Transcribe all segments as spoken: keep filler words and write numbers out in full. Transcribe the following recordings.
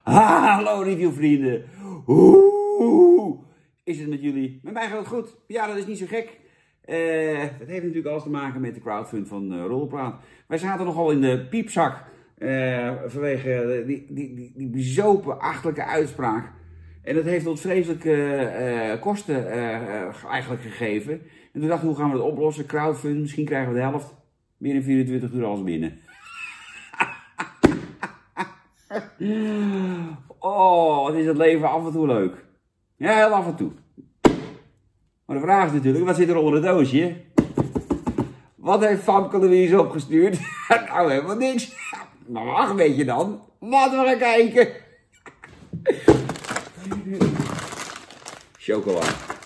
Hallo reviewvrienden. Hoe is het met jullie? Met mij gaat het goed. Ja, dat is niet zo gek. Uh, dat heeft natuurlijk alles te maken met de crowdfund van uh, Rolpraat. Wij zaten nogal in de piepzak uh, vanwege die, die, die, die bezopen achterlijke uitspraak. En dat heeft ons vreselijke uh, kosten uh, eigenlijk gegeven. En toen dachten we, hoe gaan we dat oplossen? Crowdfund, misschien krijgen we de helft. Binnen vierentwintig uur alles binnen. Oh, wat is het leven af en toe leuk. Ja, heel af en toe. Maar de vraag is natuurlijk, wat zit er onder het doosje? Wat heeft Famke Louise opgestuurd? Nou, helemaal niks. Maar wacht, weet je dan? Laten we gaan kijken. Chocola.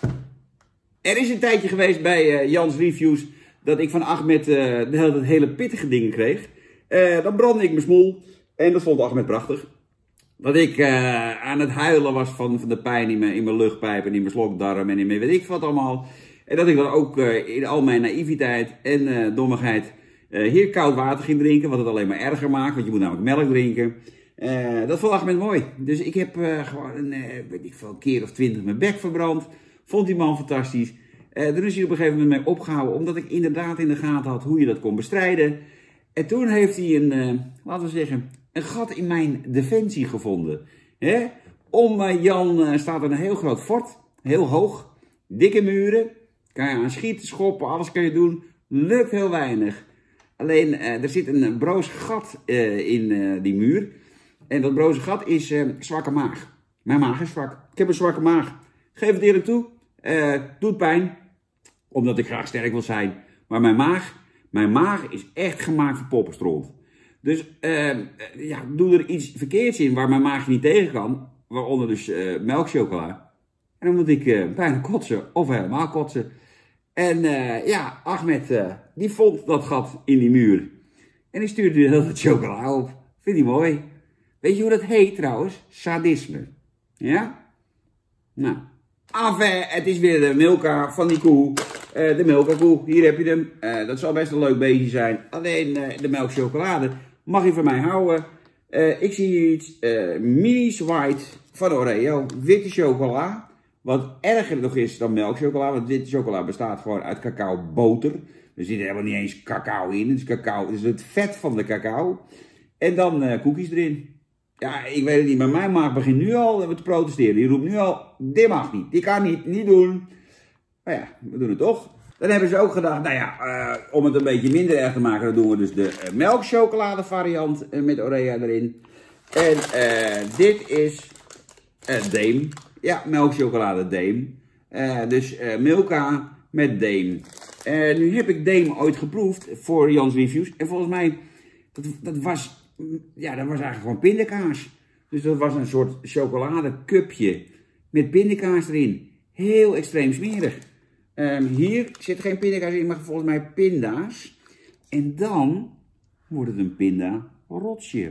Er is een tijdje geweest bij uh, Jans Reviews dat ik van Ahmed uh, de hele, hele pittige dingen kreeg. Uh, dan brandde ik mijn smoel. En dat vond Ahmed prachtig. Dat ik uh, aan het huilen was van, van de pijn in mijn, in mijn luchtpijp en in mijn slokdarm en in mijn weet ik wat allemaal. En dat ik dan ook uh, in al mijn naïviteit en uh, dommigheid uh, hier koud water ging drinken. Wat het alleen maar erger maakt, want je moet namelijk melk drinken. Uh, dat vond Ahmed mooi. Dus ik heb uh, gewoon een, uh, weet ik veel, een keer of twintig mijn bek verbrand. Vond die man fantastisch. Uh, er is hij op een gegeven moment mee opgehouden, omdat ik inderdaad in de gaten had hoe je dat kon bestrijden. En toen heeft hij een, uh, laten we zeggen, een gat in mijn defensie gevonden. He? Om uh, Jan uh, staat er een heel groot fort, heel hoog, dikke muren. Kan je aan schieten, schoppen, alles kan je doen. Lukt heel weinig. Alleen uh, er zit een broos gat uh, in uh, die muur. En dat broze gat is uh, zwakke maag. Mijn maag is zwak. Ik heb een zwakke maag. Geef het eerlijk toe. Uh, doet pijn. Omdat ik graag sterk wil zijn. Maar mijn maag, mijn maag is echt gemaakt voor poppenstront. Dus uh, ja, doe er iets verkeerds in waar mijn maag niet tegen kan. Waaronder dus uh, melkchocola. En dan moet ik uh, bijna kotsen. Of helemaal kotsen. En uh, ja, Ahmed uh, die vond dat gat in die muur. En die stuurde dat chocola op. Vind je mooi? Weet je hoe dat heet trouwens? Sadisme. Ja? Nou. Enfin, het is weer de Milka van die koe. Uh, de Milka koe. Hier heb je hem. Uh, dat zal best een leuk beestje zijn. Alleen uh, de melkchocolade mag je van mij houden. Uh, ik zie hier iets. Uh, Minis White van Oreo. Witte chocola. Wat erger nog is dan melkchocola. Want witte chocola bestaat gewoon uit cacaoboter. Er zit helemaal niet eens cacao in. Het is, cacao, het is het vet van de cacao. En dan uh, koekjes erin. Ja, ik weet het niet, maar mijn maag begint nu al te protesteren. Die roept nu al, dit mag niet, dit kan niet, niet doen. Maar ja, we doen het toch. Dan hebben ze ook gedacht, nou ja, uh, om het een beetje minder erg te maken, dan doen we dus de uh, melkchocolade variant uh, met Oreo erin. En uh, dit is uh, Deem. Ja, melkchocolade Deem. Uh, dus uh, Milka met Deem. Uh, nu heb ik Deem ooit geproefd voor Jans Reviews. En volgens mij, dat, dat was... Ja, dat was eigenlijk gewoon pindakaas. Dus dat was een soort chocoladecupje met pindakaas erin. Heel extreem smerig. Um, hier zit geen pindakaas in, maar volgens mij pinda's. En dan wordt het een pinda-rotsje.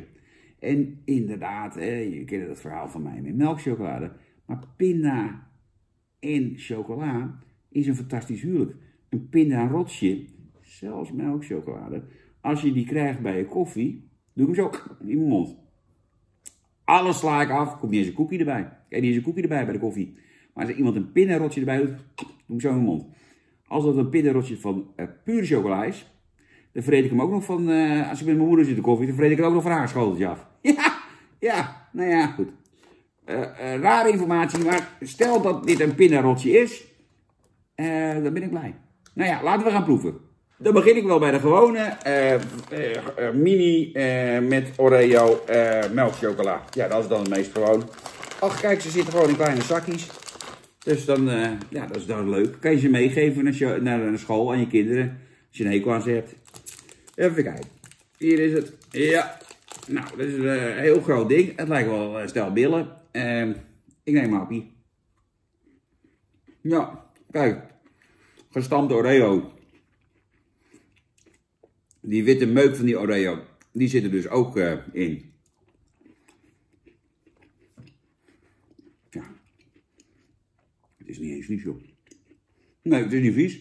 En inderdaad, hè, je kent het verhaal van mij met melkchocolade. Maar pinda en chocola is een fantastisch huwelijk. Een pinda-rotsje, zelfs melkchocolade. Als je die krijgt bij je koffie... Doe ik hem zo in mijn mond. Alles sla ik af. Komt niet eens een koekje erbij. Kijk, niet eens een koekje erbij bij de koffie. Maar als er iemand een pindarotje erbij doet, doe ik hem zo in mijn mond. Als dat een pindarotje van uh, pure chocola is, dan vreet ik hem ook nog van, uh, als ik met mijn moeder zit de koffie, dan vreet ik er ook nog van haar schoteltje af. Ja, ja, nou ja, goed. Uh, uh, rare informatie, maar stel dat dit een pindarotje is, uh, dan ben ik blij. Nou ja, laten we gaan proeven. Dan begin ik wel bij de gewone uh, uh, uh, mini uh, met Oreo uh, melkchocola. Ja, dat is dan het meest gewoon. Ach, kijk, ze zitten gewoon in kleine zakjes. Dus dan, uh, ja, dat is dan leuk. Kan je ze meegeven naar, naar de school aan je kinderen. Als je een hekel aan ze hebt. Even kijken. Hier is het. Ja. Nou, dat is een uh, heel groot ding. Het lijkt wel een stel billen. Uh, ik neem een hapje. Ja, kijk. Gestampte Oreo. Die witte meuk van die Oreo, die zit er dus ook uh, in. Ja. Het is niet eens vies, joh. Nee, het is niet vies.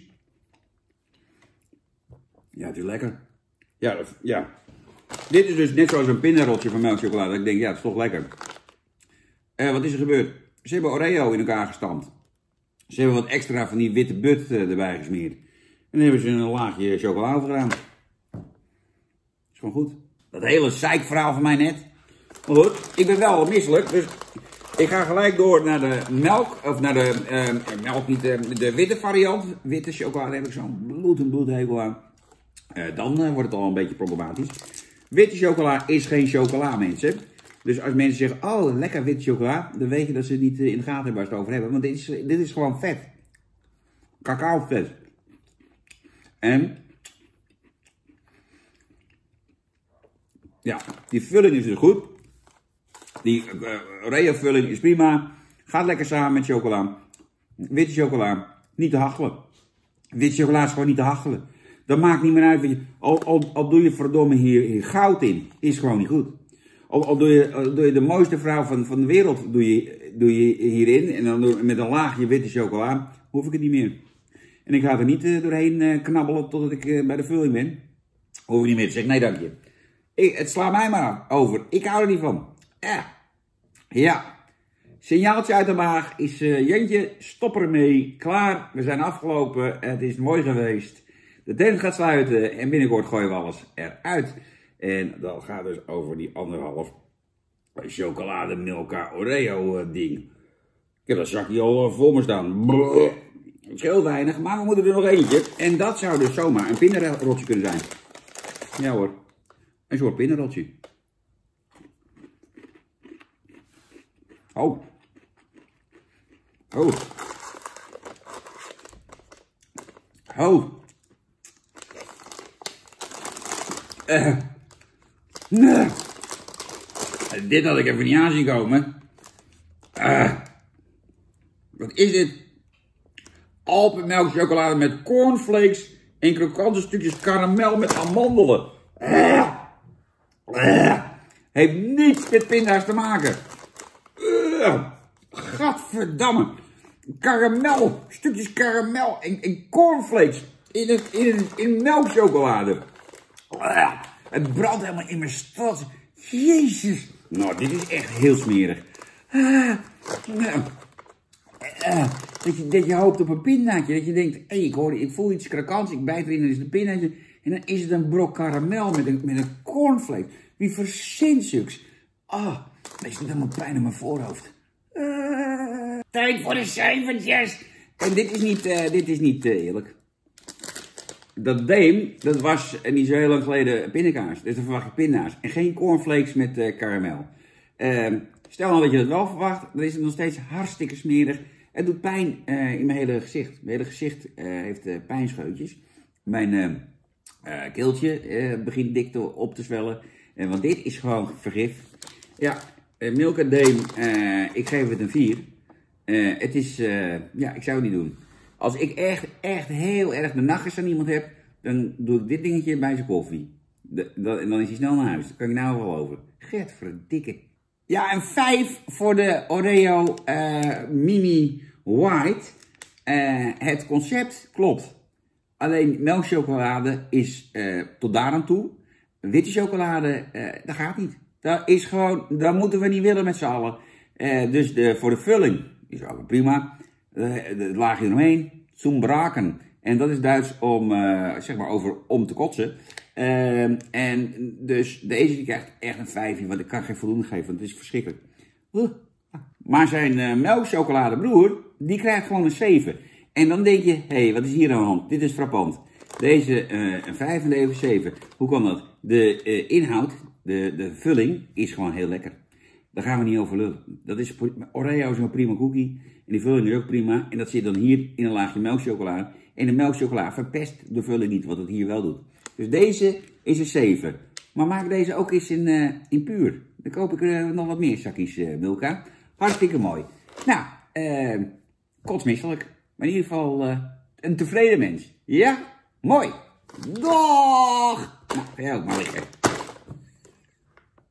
Ja, het is lekker. Ja, dat, ja. Dit is dus net zoals een pindarotje van melkchocolade. Ik denk, ja, het is toch lekker. Uh, wat is er gebeurd? Ze hebben Oreo in elkaar gestampt. Ze hebben wat extra van die witte but uh, erbij gesmeerd. En dan hebben ze een laagje chocola over gedaan. Is gewoon goed. Dat hele zeikverhaal van mij net. Maar goed, ik ben wel misselijk, dus ik ga gelijk door naar de melk, of naar de, uh, melk niet, uh, de witte variant. Witte chocolade, daar heb ik zo'n bloed en bloedhekel aan. Uh, dan uh, wordt het al een beetje problematisch. Witte chocola is geen chocola, mensen. Dus als mensen zeggen, oh, lekker witte chocola, dan weet je dat ze niet uh, in de gaten hebben waar ze het over hebben. Want dit is, dit is gewoon vet. Cacao vet. En ja, die vulling is dus goed. Die uh, Oreo vulling is prima. Gaat lekker samen met chocola. Witte chocola, niet te hachelen. Witte chocola is gewoon niet te hachelen. Dat maakt niet meer uit. Je, al, al, al doe je verdomme hier, hier goud in, is gewoon niet goed. Al, al, doe je, al doe je de mooiste vrouw van, van de wereld doe je, doe je hierin. En dan doe, met een laagje witte chocola, hoef ik het niet meer. En ik ga er niet uh, doorheen uh, knabbelen totdat ik uh, bij de vulling ben. Hoef ik niet meer te zeggen, nee dank je. Ik, het slaat mij maar over. Ik hou er niet van. Ja. Ja. Signaaltje uit de maag is uh, Jentje, stop ermee. Klaar, we zijn afgelopen. Het is mooi geweest. De tent gaat sluiten en binnenkort gooien we alles eruit. En dat gaat dus over die anderhalf chocolade Milka Oreo uh, ding. Ik heb dat zakje al uh, voor me staan. Brrr. Het is heel weinig, maar we moeten er nog eentje. En dat zou dus zomaar een pindarotje kunnen zijn. Ja hoor, een soort pindarotje. Oh. Oh. Oh. Uh. Nee. Dit had ik even niet aanzien komen. Uh. Wat is dit? Alpenmelk chocolade met cornflakes en krokante stukjes karamel met amandelen. Uh. Uh. Heeft niets met pinda's te maken. Uh. Gadverdamme. Karamel, stukjes karamel en, en cornflakes in, het, in, het, in melkchocolade. Uh. Het brandt helemaal in mijn stad. Jezus. Nou, dit is echt heel smerig. Uh. Uh. Uh. Dat je, dat je hoopt op een pindaatje. Dat je denkt, hé, hey, ik, hoor, ik voel iets krakants. Ik bijt erin en is het een pindaatje. En dan is het een brok karamel met een, met een cornflake. Wie verzint zulks? Ah, oh, dat is helemaal pijn in mijn voorhoofd. Uh, tijd voor de cijfertjes. En dit is niet, uh, dit is niet uh, eerlijk. Dat deem, dat was uh, niet zo heel lang geleden pindakaas. Dus dan verwacht je pinda's. En geen cornflakes met uh, karamel. Uh, stel nou dat je dat wel verwacht, dan is het nog steeds hartstikke smerig. Het doet pijn uh, in mijn hele gezicht. Mijn hele gezicht uh, heeft uh, pijnscheutjes. Mijn uh, uh, keeltje uh, begint dik te, op te zwellen. Uh, want dit is gewoon vergif. Ja, uh, Milka Deem, uh, ik geef het een vier. Uh, het is, uh, ja, ik zou het niet doen. Als ik echt, echt heel erg de nachtjes aan iemand heb, dan doe ik dit dingetje bij zijn koffie. De, dat, en dan is hij snel naar huis. Daar kan ik nou wel over. Gert verdikke. Ja, een vijf voor de Oreo uh, Mini White. Uh, het concept klopt. Alleen melkchocolade is uh, tot daar aan toe. Witte chocolade, uh, dat gaat niet. Dat is gewoon, dat moeten we niet willen met z'n allen. Uh, dus de, voor de vulling is ook prima. Uh, het laagje eromheen, zum braken. En dat is Duits om, uh, zeg maar, over om te kotsen. Uh, en dus deze die krijgt echt een vijfje, want ik kan geen voldoende geven, want het is verschrikkelijk. Uh. Maar zijn uh, melkchocoladebroer, die krijgt gewoon een zeven. En dan denk je, hé, hey, wat is hier aan de hand? Dit is frappant. Deze uh, een vijf en deze een zeven. Hoe kan dat? De uh, inhoud, de, de vulling, is gewoon heel lekker. Daar gaan we niet over lullen. Dat is, Oreo is een prima cookie. En die vulling is ook prima. En dat zit dan hier in een laagje melkchocolade. En de melkchocolade verpest de vulling niet, wat het hier wel doet. Dus deze is een zeven. Maar maak deze ook eens in, uh, in puur. Dan koop ik er uh, nog wat meer zakjes uh, Milka. Hartstikke mooi. Nou, uh, kotsmisselijk. Maar in ieder geval uh, een tevreden mens. Ja? Mooi. Dag! Nou, ga jij ook maar liggen.